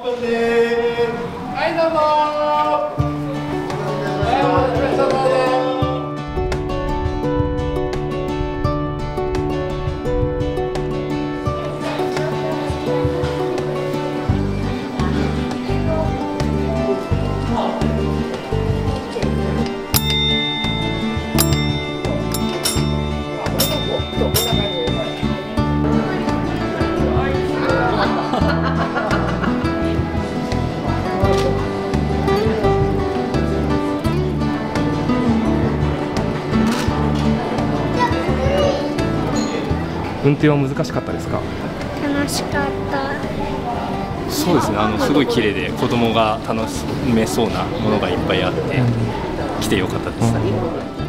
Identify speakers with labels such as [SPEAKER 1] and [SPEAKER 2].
[SPEAKER 1] オープンです。はいどうぞ。はいお待たせしましたどうぞ。
[SPEAKER 2] 運転は難しかったですか？
[SPEAKER 3] 楽しかった。
[SPEAKER 4] そうですね、すごい綺麗で子供が楽しめそうなものがいっぱいあって来てよかったです。